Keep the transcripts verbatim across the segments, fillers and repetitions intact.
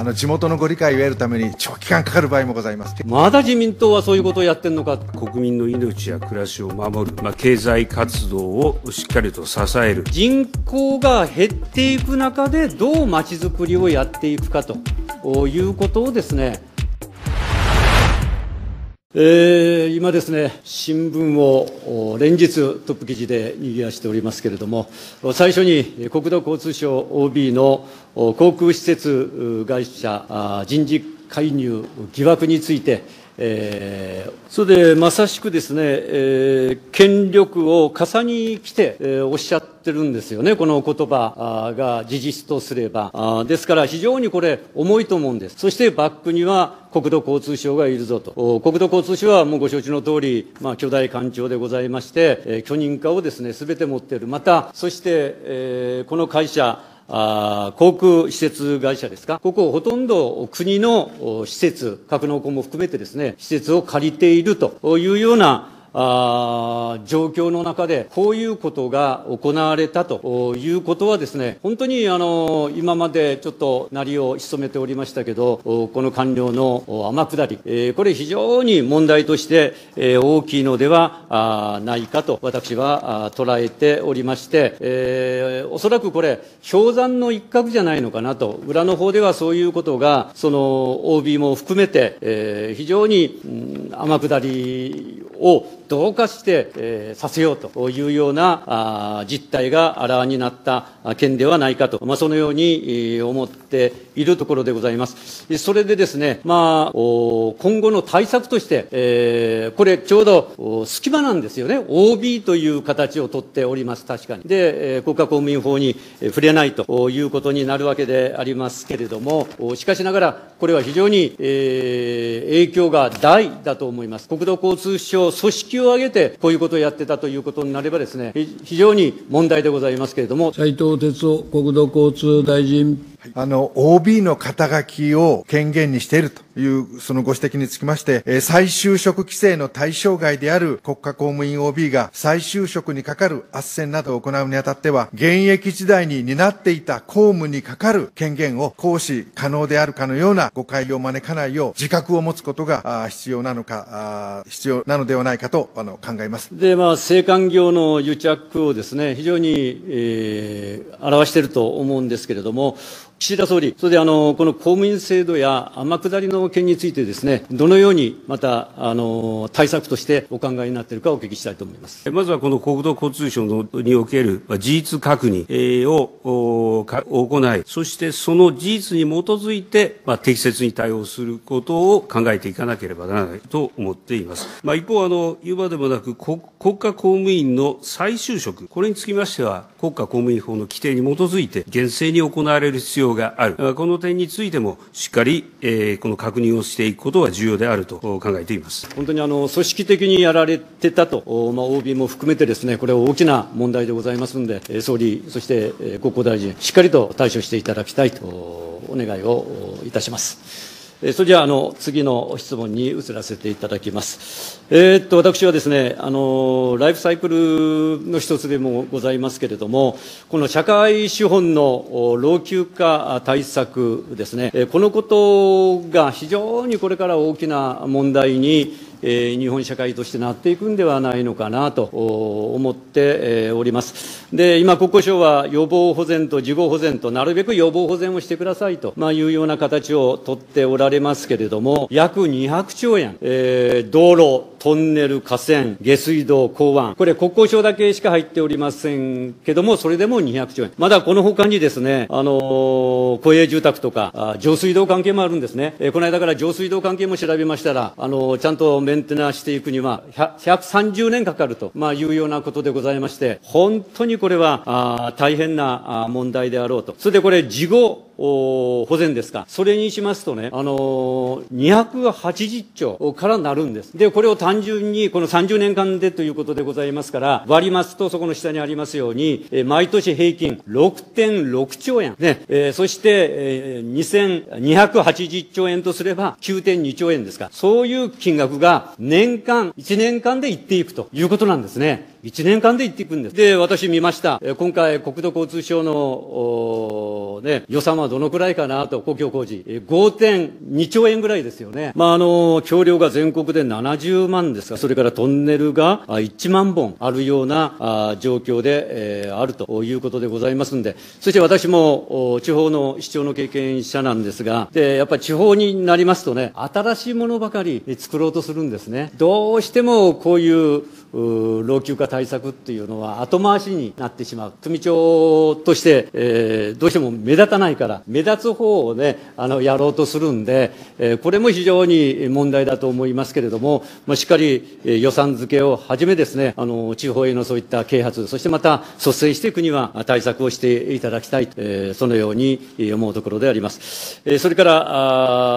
あの地元のご理解を得るために長期間かかる場合もございます。 まだ自民党はそういうことをやってるのか。国民の命や暮らしを守る、まあ、経済活動をしっかりと支える。人口が減っていく中でどうまちづくりをやっていくかということをですね、えー、今ですね、新聞を連日トップ記事で賑わしておりますけれども、最初に国土交通省 オービー の航空施設会社人事介入疑惑について、えー、それでまさしくですね、えー、権力を重に来て、えー、おっしゃってるんですよね、この言葉が事実とすれば。あですから非常にこれ重いと思うんです。そしてバックには国土交通省がいるぞと。国土交通省はもうご承知の通り、まあ、巨大官庁でございまして、えー、許認可をですね、すべて持っている。また、そして、えー、この会社、あ航空施設会社ですか、ここほとんど国の施設、格納庫も含めてですね、施設を借りているというようなあ状況の中で、こういうことが行われたということはですね、本当にあの今までちょっと鳴りを潜めておりましたけど、この官僚の天下り、えー、これ非常に問題として、えー、大きいのではないかと私は捉えておりまして、えー、おそらくこれ氷山の一角じゃないのかなと。裏の方ではそういうことがその オービー も含めて、えー、非常に、うん、天下りを同化して、えー、させようというようなあ実態があらわになった件ではないかと、まあ、そのように、えー、思っているところでございます。それでですね、まあ、今後の対策として、えー、これちょうど隙間なんですよね。オービー という形をとっております、確かに。で、えー、国家公務員法に触れないということになるわけでありますけれども、しかしながら、これは非常に、えー、影響が大だと思います。国土交通省組織を挙げてこういうことをやってたということになればですね、非常に問題でございますけれども。 斉藤鉄夫国土交通大臣。 あの オービー の肩書きを権限にしているというそのご指摘につきまして、えー、再就職規制の対象外である国家公務員 オービー が再就職にかかる斡旋などを行うにあたっては、現役時代に担っていた公務にかかる権限を行使可能であるかのような誤解を招かないよう自覚を持つことが必要なのか、必要なのではないかとあの考えます。 で、まあ、政官業の癒着をですね、非常に、えー、表していると思うんですけれども、岸田総理、それであのこの公務員制度や天下りの件についてですね、どのようにまたあの対策としてお考えになっているかお聞きしたいと思います。 まずはこの国土交通省のにおける事実確認を行い、そしてその事実に基づいて、まあ、適切に対応することを考えていかなければならないと思っています。まあ、一方あの、言うまでもなく国家公務員の再就職、これにつきましては国家公務員法の規定に基づいて厳正に行われる必要がある。この点についてもしっかり、えー、この確認をしていくことが重要であると考えています。 本当にあの組織的にやられてたと、まあ、オービー も含めてですね、これは大きな問題でございますので、総理、そして国交大臣、しっかりと対処していただきたいとお願いをいたします。それじゃあ、あの、次の質問に移らせていただきます。えー、っと、私はですね、あの、ライフサイクルの一つでもございますけれども、この社会資本の老朽化対策ですね、このことが非常にこれから大きな問題に、えー、日本社会としてなっていくんではないのかなと思って、えー、おります。で、今、国交省は予防保全と事後保全と、なるべく予防保全をしてくださいと、まあ、いうような形をとっておられますけれども、約にひゃくちょうえん、えー、道路、トンネル、河川、下水道、港湾、これ国交省だけしか入っておりませんけども、それでもにひゃくちょうえん。まだこの他にですね、あのー、公営住宅とか、上水道関係もあるんですね。えー、この間から上水道関係も調べましたら、あのー、ちゃんとメンテナンスしていくにはひゃくさんじゅうねんかかると、まあ、いうようなことでございまして、本当にこれはあ大変な問題であろうと。それでこれ、事後保全ですか。それにしますとね、あのー、にひゃくはちじゅっちょうからなるんです。で、これを単純に、このさんじゅうねんかんでということでございますから、割りますと、そこの下にありますように、えー、毎年平均 ろくてんろくちょうえん。ね、えー、そして、えー、にせんにひゃくはちじゅっちょうえんとすれば きゅうてんにちょうえんですか。そういう金額が年間、いちねんかんでいっていくということなんですね。 いちねんかんで言っていくんです。で、私見ました。今回、国土交通省の、ね、予算はどのくらいかなと、公共工事。ごてんにちょうえんぐらいですよね。まあ、あの、橋梁が全国でななじゅうまんですが、それからトンネルがいちまんぼんあるようなあ状況で、えー、あるということでございますんで、そして私も地方の市長の経験者なんですが、で、やっぱり地方になりますとね、新しいものばかり作ろうとするんですね。どうしてもこういう老朽化対策っていうのは後回しになってしまう。組長として、えー、どうしても目立たないから、目立つ方をね、あの、やろうとするんで、えー、これも非常に問題だと思いますけれども、まあ、しっかり、えー、予算付けをはじめですね、あの、地方へのそういった啓発、そしてまた率先して国は対策をしていただきたい、えー、そのように思うところであります。えー、それから、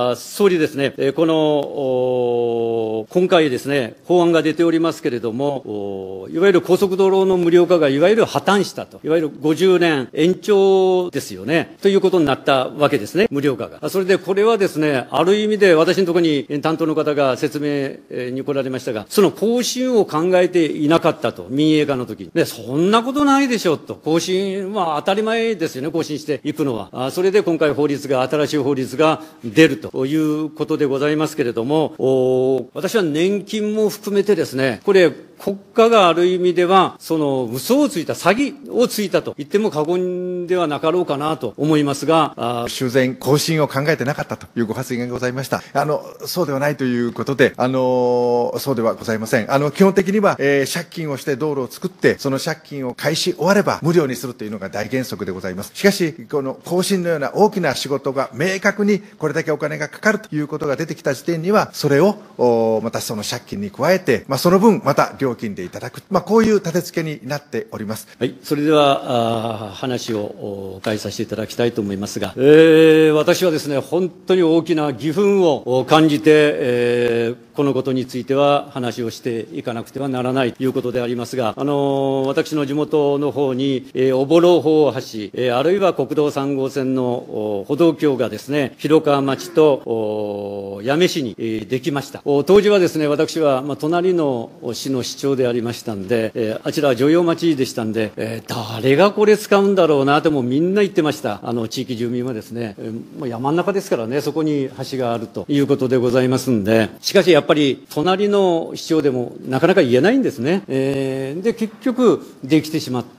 あ総理ですね、えー、この、今回ですね、法案が出ておりますけれども、いわゆる高速道路の無料化がいわゆる破綻したと。いわゆるごじゅうねん延長ですよね。ということになったわけですね。無料化が。それでこれはですね、ある意味で私のところに担当の方が説明に来られましたが、その更新を考えていなかったと。民営化の時に。で、そんなことないでしょと。更新は当たり前ですよね。更新していくのは。それで今回法律が、新しい法律が出るということでございますけれども、私は年金も含めてですね、これ、国家がある意味では、その嘘をついた、詐欺をついたと言っても過言ではなかろうかなと思いますが、 修繕、更新を考えてなかったというご発言がございました。あの、そうではないということで、あの、そうではございません。あの、基本的には、えー、借金をして道路を作って、その借金を返し終われば無料にするというのが大原則でございます。しかし、この更新のような大きな仕事が明確にこれだけお金がかかるということが出てきた時点には、それを、またその借金に加えて、まあ、その分、また料金でいただく。まあ、こういう立て付けになっております。 はい。それでは、あ話を変えさせていただきたいと思いますが、えー、私はですね、本当に大きな義憤を感じて、えー、このことについては話をしていかなくてはならないということでありますが、あのー、私の地元の方に、えー、おぼろ大橋、えー、あるいは国道さん号線の歩道橋がですね、広川町と八女市に、えー、できました。当時はですね、私は、まあ、隣の市の市長でありましたんで、えー、あちらは女陽町でしたんで、えー、誰がこれ使うんだろうなともみんな言ってました。あの地域住民はですね、えー、もう山の中ですからね、そこに橋があるということでございますんで、しかしやっぱり隣の市長でもなかなか言えないんですね。えー、で結局できてしまった。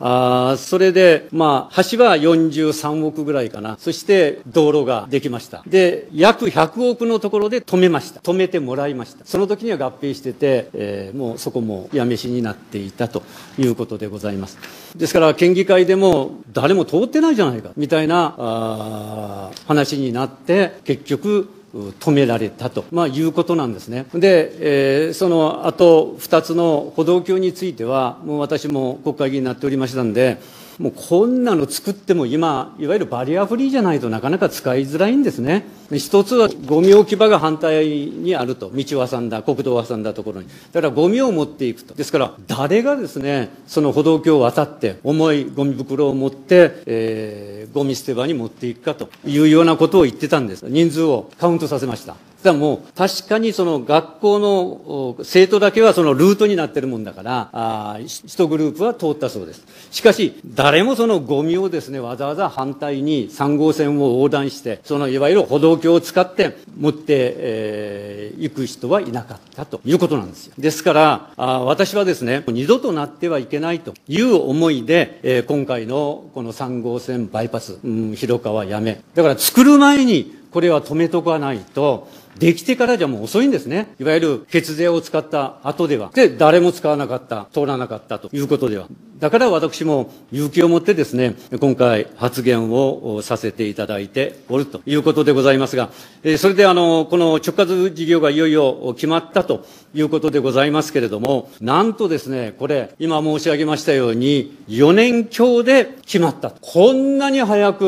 あそれでまあ橋はよんじゅうさんおくぐらいかな。そして道路ができました。で約ひゃくおくのところで止めました。止めてもらいました。その時には合併してて、えー、もうそこも八女市になっていたということでございます。ですから県議会でも誰も通ってないじゃないかみたいなあ話になって結局止められたと、まあ、いうことなんですね。で、えー、その後ふたつの歩道橋についてはもう私も国会議員になっておりましたんで、もうこんなの作っても今いわゆるバリアフリーじゃないとなかなか使いづらいんですね。一つはゴミ置き場が反対にあると、道を挟んだ国道を挟んだところに、だからゴミを持っていくと。ですから誰がですねその歩道橋を渡って重いゴミ袋を持って、えー、ゴミ捨て場に持っていくかというようなことを言ってたんです。人数をカウントさせました。だからもう確かにその学校の生徒だけはそのルートになってるもんだからあ一グループは通ったそうです。しかし誰もそのゴミをですねわざわざ反対にさん号線を横断してそのいわゆる歩道橋を使って持って、えー、行く人はいなかったということなんですよ。ですからあ私はですね二度となってはいけないという思いで、えー、今回のこのさん号線バイパス、うん、広川八女だから作る前にこれは止めとかないとできてからじゃもう遅いんですね。いわゆる血税を使った後では。で、誰も使わなかった、通らなかったということでは。だから私も勇気を持ってですね、今回発言をさせていただいておるということでございますが、それであの、この直轄事業がいよいよ決まったということでございますけれども、なんとですね、これ、今申し上げましたように、よねんきょうで決まった。こんなに早く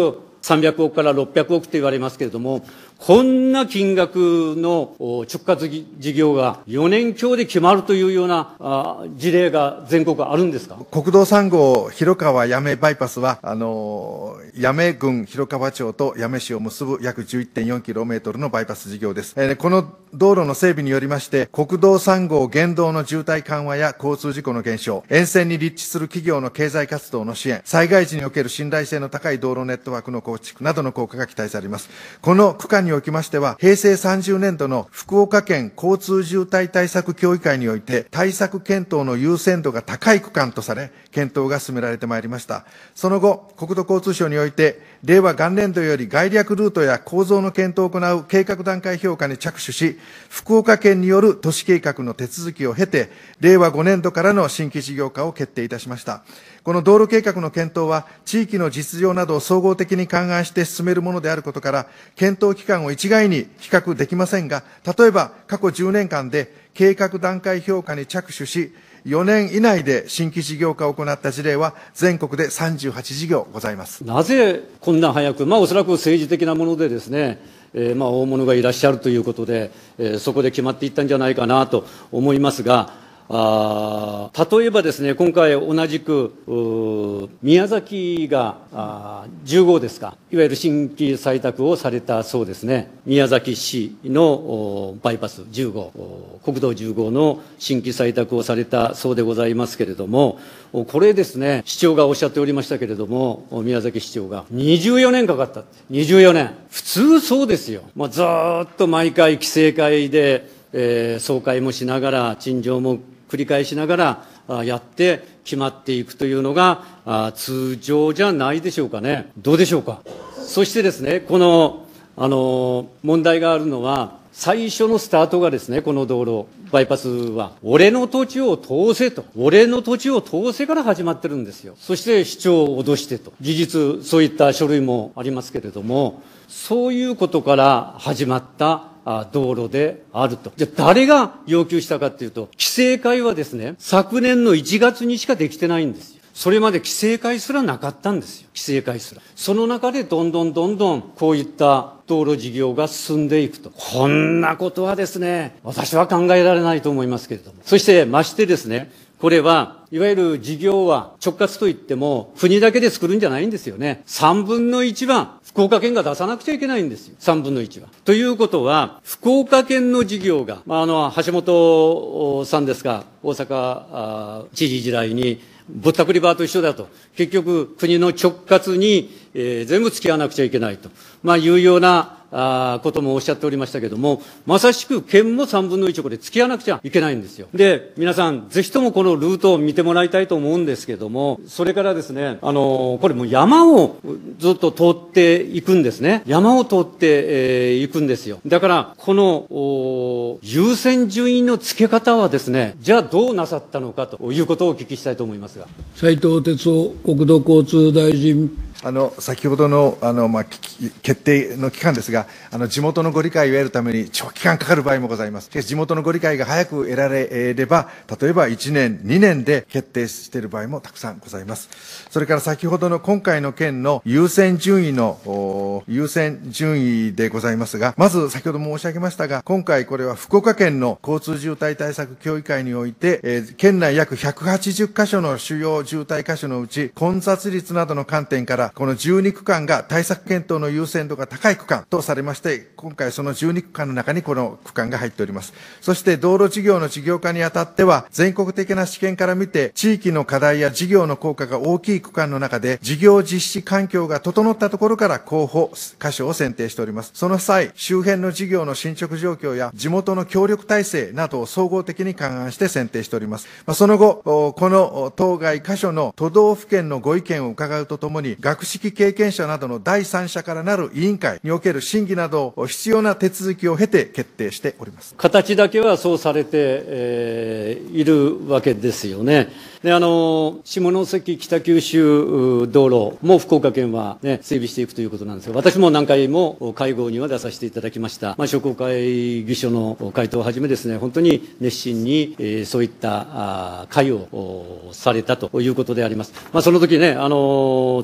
さんびゃくおくからろっぴゃくおくと言われますけれども、こんな金額の直轄事業がよねん強で決まるというようなあ事例が全国あるんですか。 国道さん号広川八女バイパスは、あの、八女郡広川町と八女市を結ぶ約 じゅういってんよんキロメートルのバイパス事業です。えー、この道路の整備によりまして、国道さん号現道の渋滞緩和や交通事故の減少、沿線に立地する企業の経済活動の支援、災害時における信頼性の高い道路ネットワークの構築などの効果が期待されます。この区間におきましては、平成さんじゅうねんどの福岡県交通渋滞対策協議会において、対策検討の優先度が高い区間とされ、検討が進められてまいりました。その後、国土交通省において、令和元年度より概略ルートや構造の検討を行う計画段階評価に着手し、福岡県による都市計画の手続きを経て、令和ごねんどからの新規事業化を決定いたしました。この道路計画の検討は、地域の実情などを総合的に勘案して進めるものであることから、検討期間を一概に比較できませんが、例えば過去じゅうねんかんで計画段階評価に着手し、よねん以内で新規事業化を行った事例は全国でさんじゅうはち事業ございます。 なぜこんな早く、まあおそらく政治的なものでですね、えー、まあ大物がいらっしゃるということで、えー、そこで決まっていったんじゃないかなと思いますが、あ例えばですね、今回同じく宮崎があじゅう号ですか、いわゆる新規採択をされたそうですね。宮崎市のバイパスじゅう号、国道じゅう号の新規採択をされたそうでございますけれども、これですね、市長がおっしゃっておりましたけれども、宮崎市長がにじゅうよねんかかったって。にじゅうよねん。普通そうですよ。まあ、ずーっと毎回規制会で、えー、総会もしながら、陳情も繰り返しながらやって決まっていくというのが通常じゃないでしょうかね。どうでしょうか。そしてですね、この、あの、問題があるのは、最初のスタートがですね、この道路、バイパスは、俺の土地を通せと、俺の土地を通せから始まってるんですよ。そして市長を脅してと、事実、そういった書類もありますけれども、そういうことから始まった道路であると。じゃあ誰が要求したかというと、規制会はですね、昨年のいちがつにしかできてないんですよ。それまで規制会すらなかったんですよ。規制会すら。その中でどんどんどんどんこういった道路事業が進んでいくと。こんなことはですね、私は考えられないと思いますけれども。そしてましてですね、これは、いわゆる事業は直轄といっても、国だけで作るんじゃないんですよね。三分の一は、福岡県が出さなくちゃいけないんですよ。三分の一は。ということは、福岡県の事業が、まあ、あの、橋本さんですが、大阪知事時代に、ぼったくりバーと一緒だと。結局、国の直轄に、えー、全部付き合わなくちゃいけないと。まあ、いうような、あこともおっしゃっておりましたけども、まさしく県も三分の一これ付き合わなくちゃいけないんですよ。で、皆さん、ぜひともこのルートを見てもらいたいと思うんですけども、それからですね、あの、これもう山をずっと通っていくんですね。山を通って、えー、いくんですよ。だから、この、優先順位の付け方はですね、じゃあどうなさったのかということをお聞きしたいと思いますが。 斉藤鉄夫国土交通大臣。 あの、先ほどの、あの、まあ、決定の期間ですが、あの、地元のご理解を得るために長期間かかる場合もございます。しかし、地元のご理解が早く得られれば、例えばいちねん、にねんで決定している場合もたくさんございます。それから先ほどの今回の件の優先順位の、優先順位でございますが、まず先ほども申し上げましたが、今回これは福岡県の交通渋滞対策協議会において、えー、県内約ひゃくはちじゅっかしょの主要渋滞箇所のうち、混雑率などの観点から、このじゅうにくかんが対策検討の優先度が高い区間とされまして、今回そのじゅうにくかんの中にこの区間が入っております。そして道路事業の事業化にあたっては、全国的な試験から見て、地域の課題や事業の効果が大きい区間の中で、事業実施環境が整ったところから候補箇所を選定しております。その際、周辺の事業の進捗状況や地元の協力体制などを総合的に勘案して選定しております。その後、この当該箇所の都道府県のご意見を伺うとともに、学識経験者などの第三者からなる委員会における審議など必要な手続きを経て決定しております。 形だけはそうされて、えー、いるわけですよね。で、あの、下関北九州道路も福岡県はね、整備していくということなんですが、私も何回も会合には出させていただきました。まあ、商工会議所の会頭をはじめですね、本当に熱心に、えー、そういったあ会をされたということであります。まあ、その時ね、あの、塚田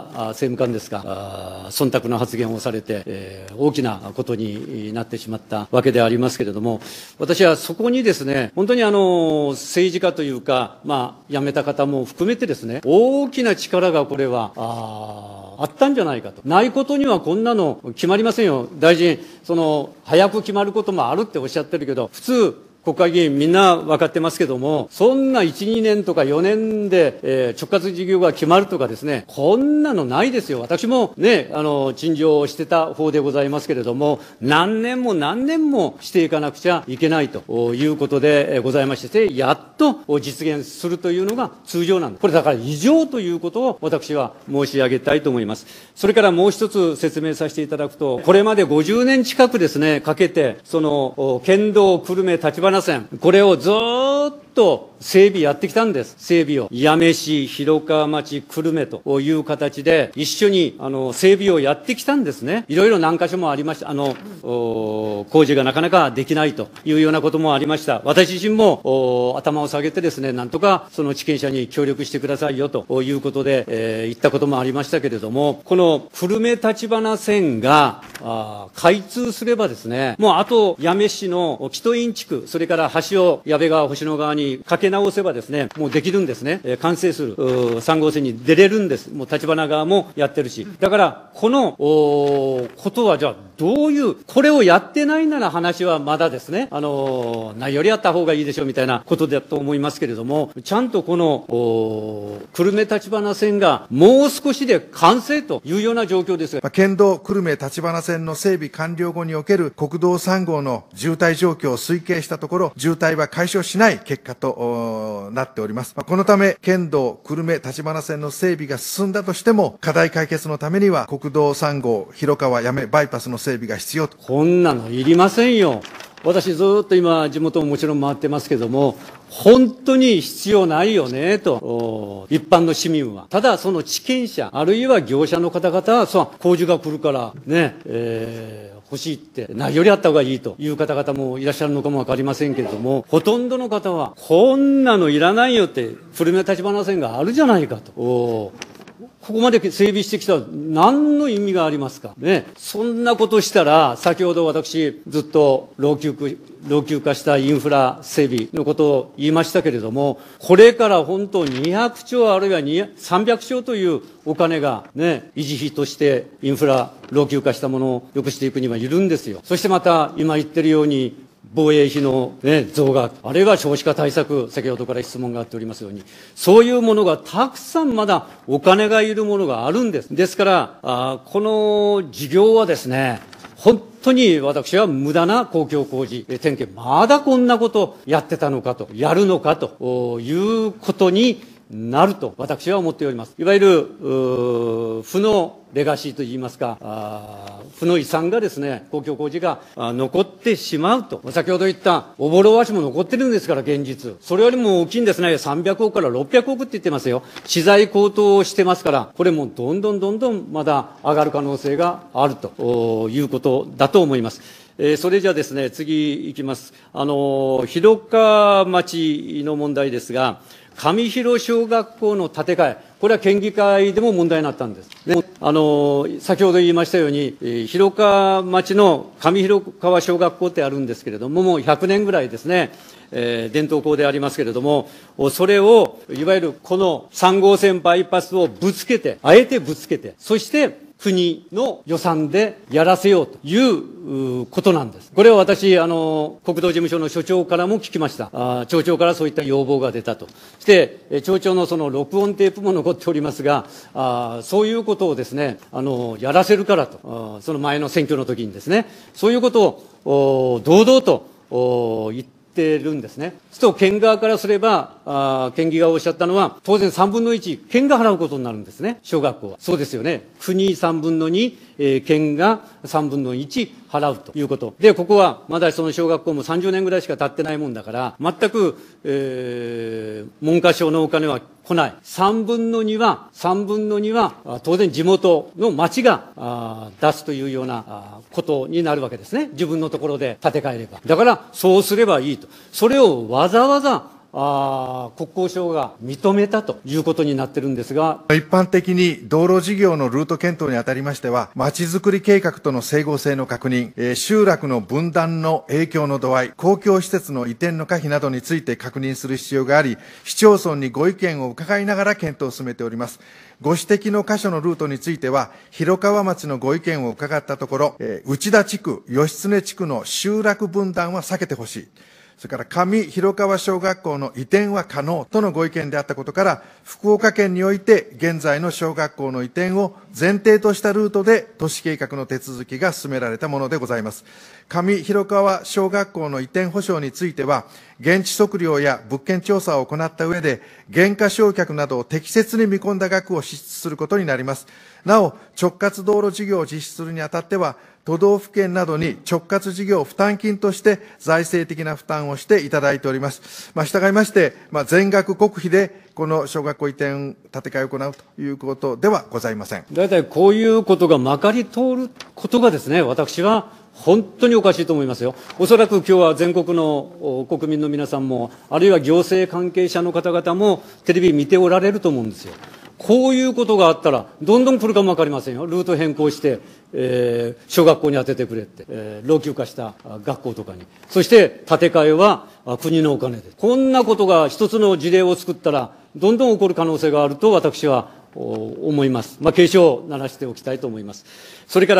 田政務官ですが、忖度の発言をされて、えー、大きなことになってしまったわけでありますけれども、私はそこにですね、本当にあの、政治家というか、まあ、辞めた方も含めてですね、大きな力がこれは、ああったんじゃないかと。ないことにはこんなの決まりませんよ。大臣、その、早く決まることもあるっておっしゃってるけど、普通、国会議員みんな分かってますけども、そんないち、にねんとかよねんで、えー、直轄事業が決まるとかですね、こんなのないですよ。私もね、あの、陳情をしてた方でございますけれども、何年も何年もしていかなくちゃいけないということでございまして、やっと実現するというのが通常なんです。これだから異常ということを私は申し上げたいと思います。それからもう一つ説明させていただくと、これまでごじゅうねん近くですね、かけて、その、県道久留米立花線、これをずーっと整備やってきたんです。整備を。八女市、広川町、久留米という形で、一緒に、あの、整備をやってきたんですね。いろいろ何箇所もありました。あの、工事がなかなかできないというようなこともありました。私自身も、頭を下げてですね、なんとかその地権者に協力してくださいよということで、えー、言ったこともありましたけれども、この久留米立花線が、あ開通すればですね、もうあと八女市の木戸院地区、それから橋を矢部川、星野川にかけ直せばですね、もうできるんですね。えー、完成する。さん号線に出れるんです。もう立花川もやってるし。だから、この、ことはじゃあ、どういう、これをやってないなら話はまだですね、あのー、ないよりやった方がいいでしょうみたいなことだと思いますけれども、ちゃんとこの、久留米立花線がもう少しで完成というような状況ですが。 県道久留米立花線の整備完了後における国道さん号の渋滞状況を推計したところ、渋滞は解消しない結果となっております。このため、県道久留米立花線の整備が進んだとしても、課題解決のためには国道さん号広川八女バイパスの整備が必要と。 こんなのいりませんよ。私ずっと今地元ももちろん回ってますけども、本当に必要ないよねと、一般の市民は。ただその地権者、あるいは業者の方々は、そう、工事が来るからね、えー欲しいって、ないよりあった方がいいという方々もいらっしゃるのかもわかりませんけれども、ほとんどの方は、こんなのいらないよって、久留米立花線があるじゃないかと。ここまで整備してきたら何の意味がありますかね。そんなことしたら、先ほど私ずっと老朽化、老朽化したインフラ整備のことを言いましたけれども、これから本当にひゃくちょうあるいはさんびゃくちょうというお金がね、維持費としてインフラ老朽化したものを良くしていくにはいるんですよ。そしてまた今言ってるように、防衛費の、ね、増額、あるいは少子化対策、先ほどから質問があっておりますように、そういうものがたくさんまだお金がいるものがあるんです。ですから、あこの事業はですね、本当に私は無駄な公共工事、点検、まだこんなことやってたのかと、やるのかということになると私は思っております。いわゆる、負のレガシーといいますか、負の遺産がですね、公共工事が残ってしまうと。先ほど言ったおぼろ橋も残ってるんですから、現実。それよりも大きいんですね。さんびゃくおくからろっぴゃくおくって言ってますよ。資材高騰してますから、これもどんどんどんどんまだ上がる可能性があるということだと思います。えー、それじゃあですね、次いきます。あの、広川町の問題ですが、上広小学校の建て替え、これは県議会でも問題になったんです。であの先ほど言いましたように、えー、広川町の上広川小学校ってあるんですけれども、もうひゃくねんぐらいですね、えー、伝統校でありますけれども、それをいわゆるこのさん号線バイパスをぶつけて、あえてぶつけて、そして国の予算でやらせようということなんです。これは私、あの、国道事務所の所長からも聞きました。あ町長からそういった要望が出たと。そして、町長のその録音テープも残っておりますが、あそういうことをですね、あの、やらせるからと、その前の選挙の時にですね、そういうことを堂々と言って、てるんですね。そうすると県側からすれば、あ県議がおっしゃったのは、当然さんぶんのいち、県が払うことになるんですね、小学校は。そうですよね。国さんぶんのに、えー、県がさんぶんのいち払うということ。で、ここはまだその小学校もさんじゅうねんぐらいしか経ってないもんだから、全く、えー、文科省のお金は来ない。さんぶんのには、さんぶんのには、当然地元の町が出すというようなことになるわけですね。自分のところで建て替えれば。だから、そうすればいいと。それをわざわざ、 あ国交省が認めたということになってるんですが、 一般的に道路事業のルート検討にあたりましては、まちづくり計画との整合性の確認、えー、集落の分断の影響の度合い、公共施設の移転の可否などについて確認する必要があり、市町村にご意見を伺いながら検討を進めております。ご指摘の箇所のルートについては、広川町のご意見を伺ったところ、えー、内田地区、義経地区の集落分断は避けてほしい。それから上広川小学校の移転は可能とのご意見であったことから、福岡県において現在の小学校の移転を前提としたルートで都市計画の手続きが進められたものでございます。上広川小学校の移転保証については、現地測量や物件調査を行った上で、減価償却などを適切に見込んだ額を支出することになります。なお、直轄道路事業を実施するにあたっては、都道府県などに直轄事業負担金として財政的な負担をしていただいております。まあ、従いまして、まあ、全額国費でこの小学校移転建て替えを行うということではございません。 大体こういうことがまかり通ることがですね、私は本当におかしいと思いますよ。おそらく今日は全国の国民の皆さんも、あるいは行政関係者の方々もテレビ見ておられると思うんですよ。こういうことがあったら、どんどん来るかもわかりませんよ。ルート変更して、えー、小学校に当ててくれって、えー、老朽化した学校とかに。そして、建て替えは国のお金で。こんなことが一つの事例を作ったら、どんどん起こる可能性があると私は思います。まあ、警鐘を鳴らしておきたいと思います。それから、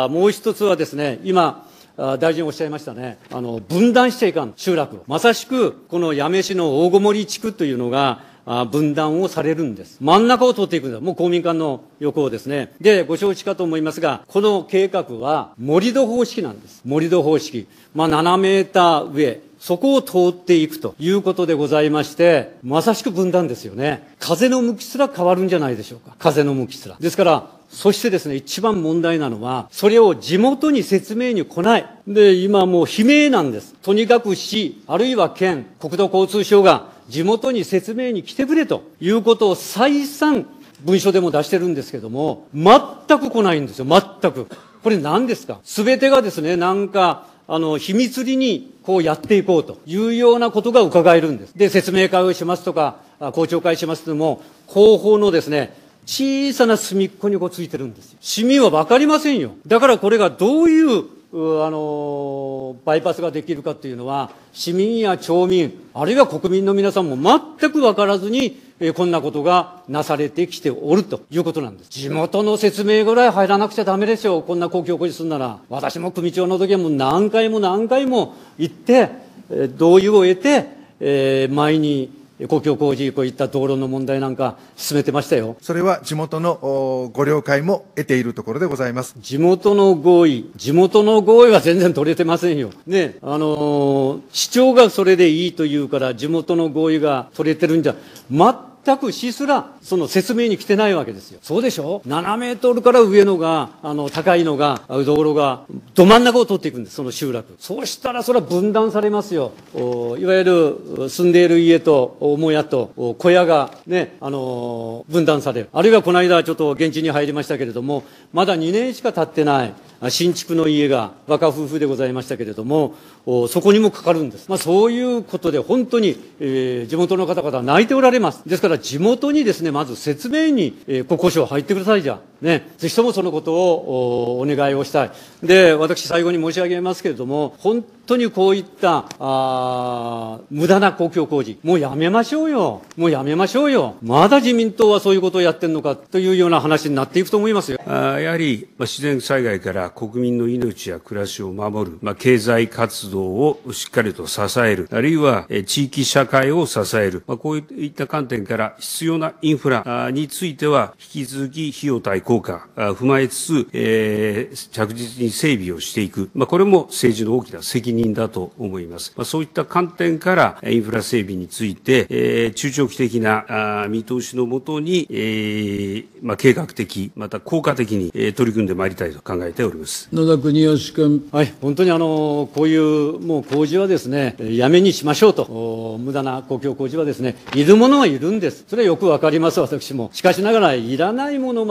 あもう一つはですね、今、大臣おっしゃいましたね。あの、分断しちゃいかん、集落を。まさしく、この八女市の大籠地区というのが、分断をされるんです。真ん中を通っていくんだ。もう公民館の横をですね。で、ご承知かと思いますが、この計画は盛り土方式なんです。盛り土方式。まあ、ななメーター上。そこを通っていくということでございまして、まさしく分断ですよね。風の向きすら変わるんじゃないでしょうか。風の向きすら。ですから、そしてですね、一番問題なのは、それを地元に説明に来ない。で、今もう悲鳴なんです。とにかく市、あるいは県、国土交通省が地元に説明に来てくれということを再三文書でも出してるんですけども、全く来ないんですよ、全く。これ何ですか？すべてがですね、なんか、あの、秘密裏にこうやっていこうというようなことが伺えるんです。で、説明会をしますとか、公聴会しますとも、広報のですね、小さな隅っこにこうついてるんですよ。市民はわかりませんよ。だからこれがどういう、あの、バイパスができるかっていうのは、市民や町民、あるいは国民の皆さんも全くわからずに、えー、こんなことがなされてきておるということなんです。地元の説明ぐらい入らなくちゃダメですよ。こんな公共工事するなら。私も組長の時はもう何回も何回も行って、えー、同意を得て、えー、前に公共工事、こういった道路の問題なんか進めてましたよ。 それは地元のご了解も得ているところでございます。 地元の合意、地元の合意は全然取れてませんよ。ね、あのー、市長がそれでいいと言うから地元の合意が取れてるんじゃ、全く市すらその説明に来てないわけですよ。そうでしょ？ななメートルから上のが、あの、高いのが、道路が、ど真ん中を通っていくんです、その集落。そうしたらそれは分断されますよ。いわゆる住んでいる家と母屋と小屋がね、あのー、分断される。あるいはこの間ちょっと現地に入りましたけれども、まだにねんしか経ってない新築の家が若夫婦でございましたけれども、そこにもかかるんです。まあそういうことで本当に、えー、地元の方々は泣いておられます。ですから地元にですね、まず説明に、えー、国交省入ってくださいじゃ。ね。ぜひともそのことを お, お願いをしたい。で、私最後に申し上げますけれども、本当にこういった、あ無駄な公共工事、もうやめましょうよ。もうやめましょうよ。まだ自民党はそういうことをやってんのかというような話になっていくと思いますよ。 あやはり、まあ、自然災害から国民の命や暮らしを守る、まあ、経済活動をしっかりと支える、あるいは、え地域社会を支える、まあ、こういった観点から必要なインフラについては、引き続き費用対効果を踏まえつつ、えー、着実に整備をしていく、まあ、これも政治の大きな責任だと思います。まあ、そういった観点からインフラ整備について、えー、中長期的な見通しのもとに、えーまあ、計画的また効果的に、えー、取り組んでまいりたいと考えております。 野田国義君。 はい、本当にあのこういうもう工事はですね、やめにしましょうと、無駄な公共工事はですね、いるものはいるんです。それはよくわかります、私も。しかしながらいらないものまで作る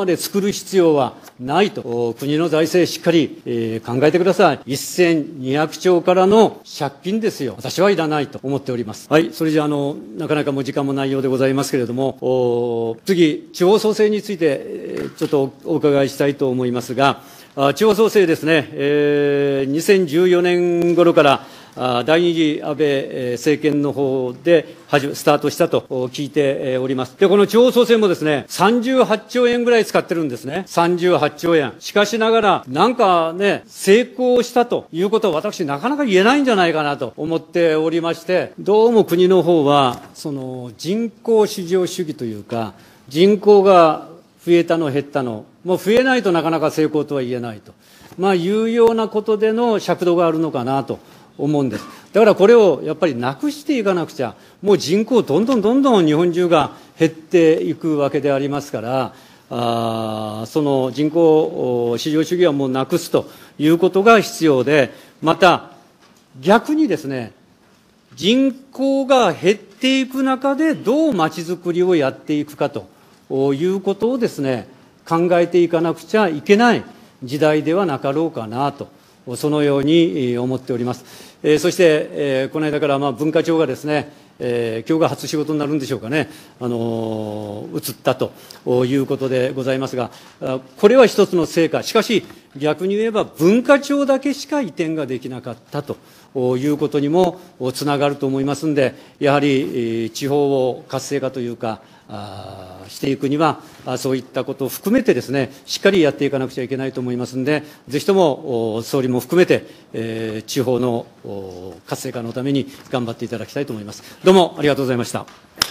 る必要はないと、国の財政しっかり、えー、考えてください。せんにひゃくちょうからの借金ですよ。私はいらないと思っております。はい、それじゃあの、なかなかもう時間もないようでございますけれども、お次、地方創生について、えー、ちょっとお伺いしたいと思いますが、あ地方創生ですね、えー、にせんじゅうよねん頃から、第二次安倍政権の方でスタートしたと聞いております。で、この地方創生もですね、さんじゅうはっちょうえんぐらい使ってるんですね。さんじゅうはっちょうえん。しかしながら、なんかね、成功したということは私なかなか言えないんじゃないかなと思っておりまして、どうも国の方は、その人口至上主義というか、人口が増えたの減ったの、もう増えないとなかなか成功とは言えないと。まあ、いうようなことでの尺度があるのかなと。思うんです。だからこれをやっぱりなくしていかなくちゃ、もう人口どんどんどんどん日本中が減っていくわけでありますから、あその人口至上主義はもうなくすということが必要で、また逆にですね、人口が減っていく中でどうまちづくりをやっていくかということをですね、考えていかなくちゃいけない時代ではなかろうかなと。そのように思っております。えー、そして、えー、この間からまあ文化庁がですね、えー、今日が初仕事になるんでしょうかね、あのー、移ったということでございますが、これは一つの成果。しかし、逆に言えば文化庁だけしか移転ができなかったということにもつながると思いますので、やはり地方を活性化というか、あしていくには、そういったことを含めてですね、しっかりやっていかなくちゃいけないと思いますので、ぜひとも総理も含めて、えー、地方の活性化のために頑張っていただきたいと思います。どうもありがとうございました。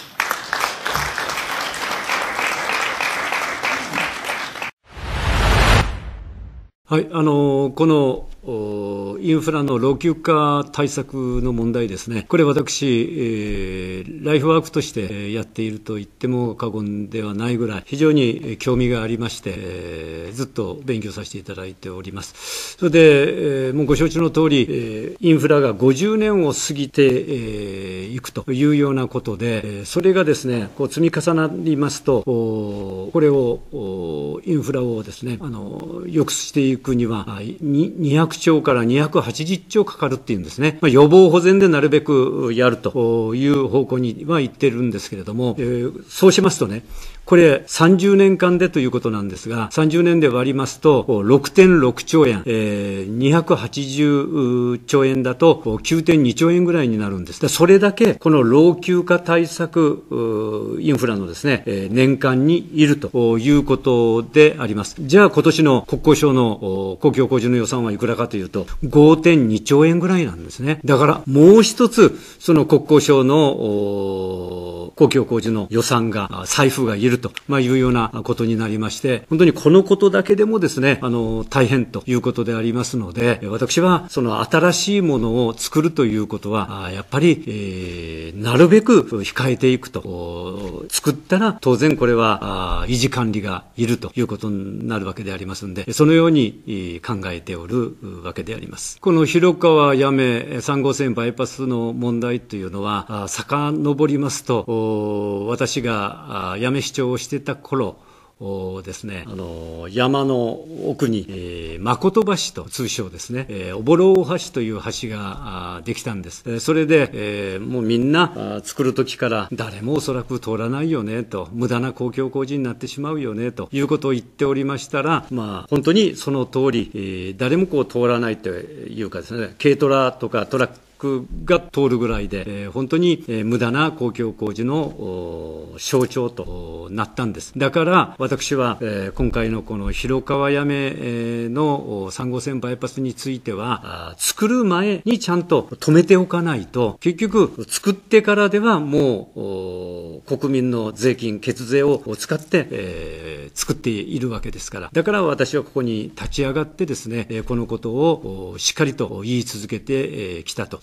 はい、あのこのインフラの老朽化対策の問題ですね、これ私、えー、ライフワークとしてやっていると言っても過言ではないぐらい非常に興味がありまして、えー、ずっと勉強させていただいております。それで、えー、もうご承知の通り、えー、インフラがごじゅうねんを過ぎてい、えー、くというようなことで、それがですね、こう積み重なりますと、これをインフラをですね、あの良くしていくにはにひゃくちょうからにひゃくはちじゅっちょうかかるっていうんですね。まあ、予防保全でなるべくやるという方向には言ってるんですけれども、えー、そうしますとね、これさんじゅうねんかんでということなんですが、さんじゅうねんで割りますと ろくてんろくちょうえん、えー、にひゃくはちじゅっちょうえんだと きゅうてんにちょうえんぐらいになるんです。それだけこの老朽化対策インフラのですね、えー、年間にいるということであります。じゃあ今年の国交省の公共工事の予算はいくらかというと ごてんにちょうえんぐらいなんですね。だからもう一つその国交省の公共工事の予算が財布がいると、まあ、いうようなことになりまして、本当にこのことだけでもですね、あの大変ということでありますので、私はその新しいものを作るということはやっぱり、えー、なるべく控えていくと。作ったら当然これは維持管理がいるということになるわけでありますので、そのように考えておるわけであります。この広川八女さんごうせんバイパスの問題というのは遡りますと、私が八女市長をしていた頃ですね、あの山の奥に、えー、誠橋と通称ですね、えー、おぼろ大橋という橋ができたんです。えー、それで、えー、もうみんな作る時から誰もおそらく通らないよねと、無駄な公共工事になってしまうよねということを言っておりましたら、まあ本当にその通り、えー、誰もこう通らないというかですね、軽トラとかトラックが通るぐらいで、えー、本当に、えー、無駄な公共工事の象徴となったんです。だから私は、えー、今回のこの広川八女のさんごうせんバイパスについては、作る前にちゃんと止めておかないと、結局作ってからではもう国民の税金血税を使って、えー、作っているわけですから、だから私はここに立ち上がってですね、このことをしっかりと言い続けてきたと。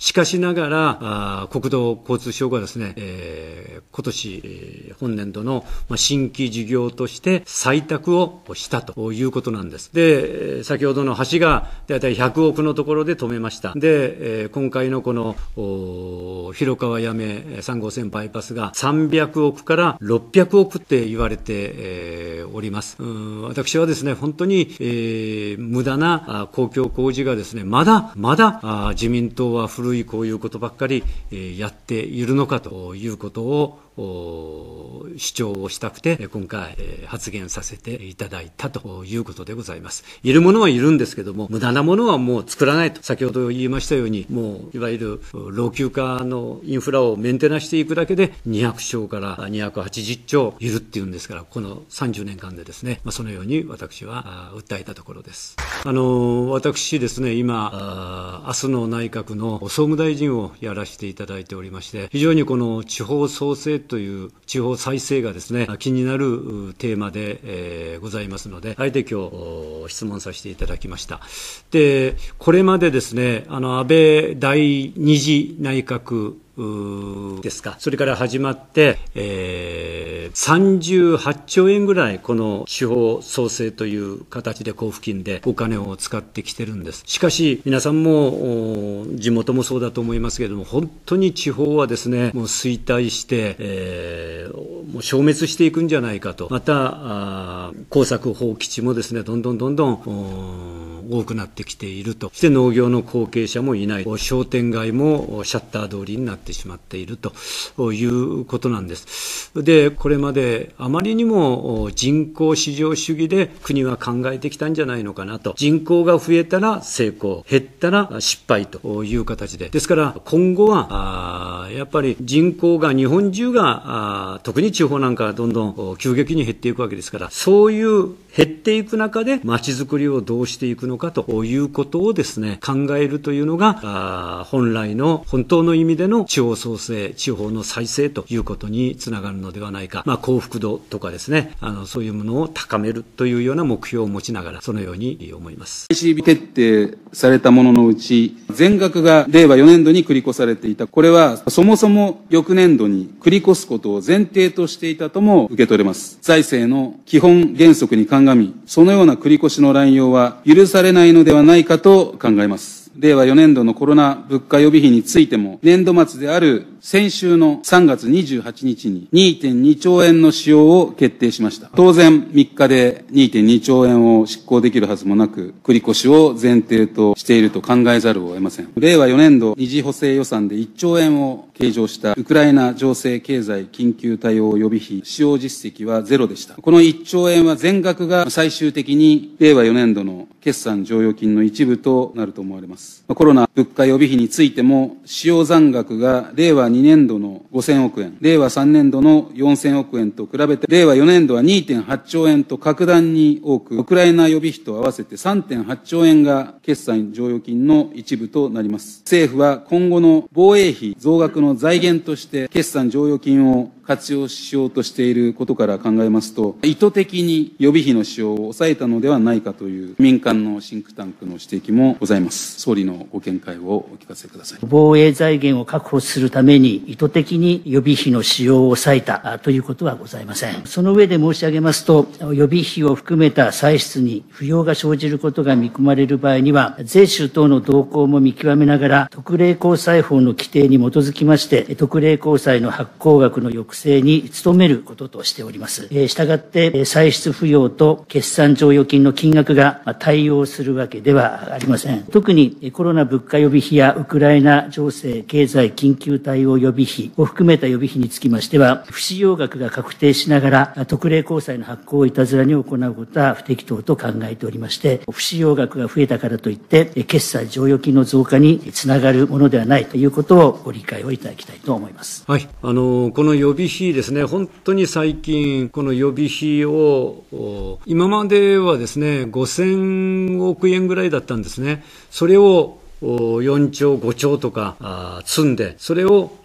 しかしながら、あ国土交通省がですね、えー、今年、えー、本年度の新規事業として採択をしたということなんです。で、先ほどの橋がだいたいひゃくおくのところで止めました。で、えー、今回のこの広川八女さんごうせんバイパスがさんびゃくおくからろっぴゃくおくって言われて、えー、おります。うん、私はですね、本当に、えー、無駄な公共工事がですね、まだまだあ自民党は古いこういうことばっかり、えー、やっているのかということを主張をしたくて今回発言させていただいたということでございます。いるものはいるんですけども、無駄なものはもう作らないと。先ほど言いましたように、もういわゆる老朽化のインフラをメンテナンスしていくだけでにひゃくちょうからにひゃくはちじゅっちょういるっていうんですから、このさんじゅうねんかんでですね、まあ、そのように私は訴えたところです。あの私ですね、今明日の内閣の総務大臣をやらせていただいておりまして、非常にこの地方創生という地方再生がですね、気になるテーマで、えー、ございますので、あえて今日質問させていただきました。で、これまでですね、あの安倍だいに次内閣ですか。それから始まって、えー、さんじゅうはっちょうえんぐらいこの地方創生という形で交付金でお金を使ってきてるんです。しかし皆さんも地元もそうだと思いますけれども、本当に地方はですね、もう衰退して、えー、もう消滅していくんじゃないかと。また耕作放棄地もですね、どんどんどんどん多くなってきていると。そして農業の後継者もいない。商店街もシャッター通りになってしまっているということなんです。で、これまであまりにも人口至上主義で国は考えてきたんじゃないのかなと。人口が増えたら成功、減ったら失敗という形で。ですから今後はあやっぱり人口が日本中が特に地方なんかどんどん急激に減っていくわけですから、そういう減っていく中で街づくりをどうしていくのかということをですね、考えるというのが本来の本当の意味での地方創生、地方の再生ということにつながるのではないか。まあ、幸福度とかですね、あのそういうものを高めるというような目標を持ちながら、そのように思います。 アイシービー 決定されたもののうち、全額がれいわよねんどに繰り越されていた。これはそもそも翌年度に繰り越すことを前提としていたとも受け取れます。財政の基本原則に鑑み、そのような繰り越しの乱用は許されないのではないかと考えます。れいわよねんどのコロナ物価予備費についても、年度末である先週のさんがつにじゅうはちにちに にてんにちょうえんの使用を決定しました。当然みっかで にてんにちょうえんを執行できるはずもなく、繰り越しを前提としていると考えざるを得ません。れいわよねんど二次補正予算でいっちょうえんを計上したウクライナ情勢経済緊急対応予備費使用実績はゼロでした。このいっちょうえんは全額が最終的にれいわよねんどの決算剰余金の一部となると思われます。コロナ物価予備費についても、使用残額がれいわにねんどのごせんおくえん、れいわさんねんどのよんせんおくえんと比べて、れいわよねんどは にてんはちちょうえんと格段に多く、ウクライナ予備費と合わせて さんてんはちちょうえんが決算剰余金の一部となります。政府は今後の防衛費増額の財源として決算剰余金を活用しようとしていることから考えますと、意図的に予備費の使用を抑えたのではないかという民間のシンクタンクの指摘もございます。総理のご見解をお聞かせください。 防衛財源を確保するために意図的に予備費の使用を抑えたということはございません。その上で申し上げますと、予備費を含めた歳出に不要が生じることが見込まれる場合には、税収等の動向も見極めながら、特例公債法の規定に基づきまして、特例公債の発行額の抑制に努めることとしております。したがって、歳出不要と決算剰余金の金額が対応するわけではありません。特にコロナ物価予備費やウクライナ情勢経済緊急対応予備費を含めた予備費につきましては、不使用額が確定しながら特例公債の発行をいたずらに行うことは不適当と考えておりまして、不使用額が増えたからといって決済剰余金の増加につながるものではないということをご理解をいただきたいと思います。 はい、あのこの予備費ですね、本当に最近この予備費を今まではですねごせんおくえんぐらいだったんですね。それをよんちょうごちょうとか積んで、それを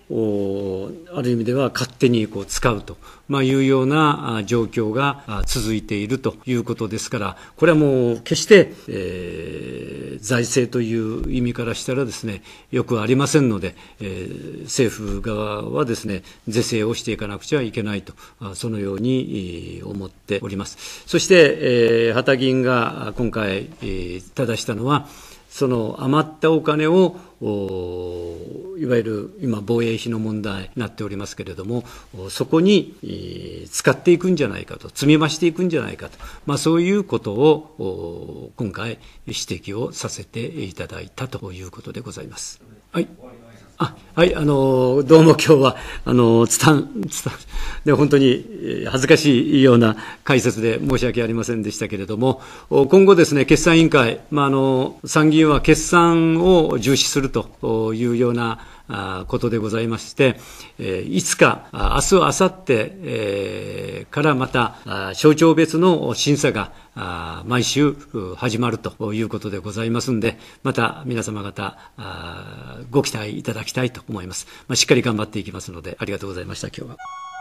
ある意味では勝手にこう使うと、まあ、いうような状況が続いているということですから、これはもう決して、えー、財政という意味からしたらですね、よくありませんので、えー、政府側はですね、是正をしていかなくちゃいけないと、そのように思っております。そして、えー、羽田議員が今回、えー、正したのは、その余ったお金をいわゆる今防衛費の問題になっておりますけれども、そこに使っていくんじゃないかと、積み増していくんじゃないかと、まあ、そういうことを今回指摘をさせていただいたということでございます。はい。あ、はい、あの、どうも今日は、あの、つたん、つたん、で、本当に恥ずかしいような解説で申し訳ありませんでしたけれども、今後ですね、決算委員会、まあ、あの、参議院は決算を重視するというようなことでございまして、いつか、明日、明後日からまた、省庁別の審査が毎週始まるということでございますので、また皆様方、ご期待いただきたいと思います。まあ、しっかり頑張っていきますので、ありがとうございました、今日は。